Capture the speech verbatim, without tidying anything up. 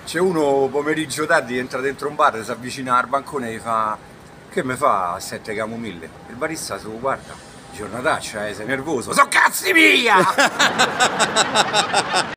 C'è uno pomeriggio tardi, entra dentro un bar, si avvicina al bancone e gli fa: che mi fa a sette camomille? Il barista se lo guarda, giornataccia, eh, sei nervoso? So cazzi mia!